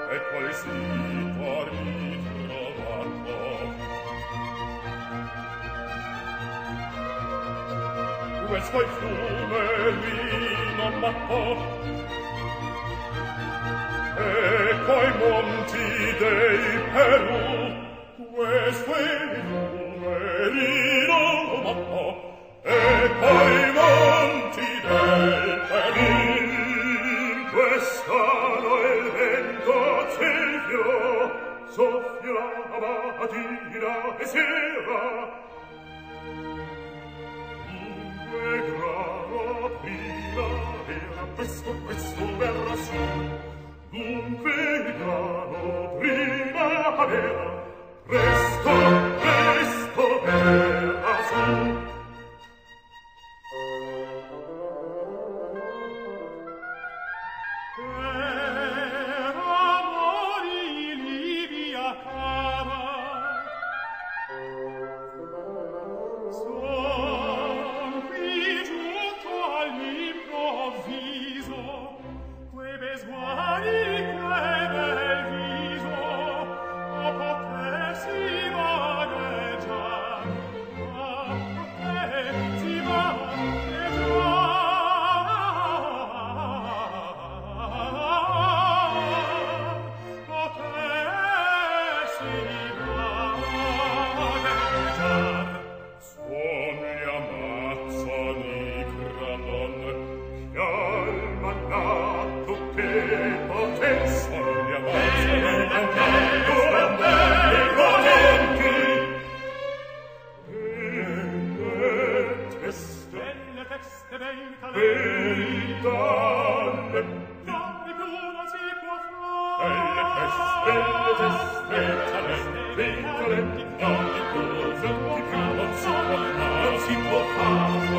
e qual sito ritrovato. Questo il fumerino matto, ecco i monti dei Perù. Questo il fumerino matto, ecco i monti dei Perù. Quest'anno il vento silvio soffiava mattina e sera. Grano primavera, questo verrà su. Dunque grano primavera, presto verrà su. Per amori Livia cara, all'improvviso, quei besuani, quel bel viso, a potersi vagheggiar, a potersi vagheggiar, potersi vagheggiar. Suon gli amazzoni granon, che al mandato che potenza gli amazzoni potenti, e le teste ben talenti, più non si può fare, e le teste talenti, più non si può fare.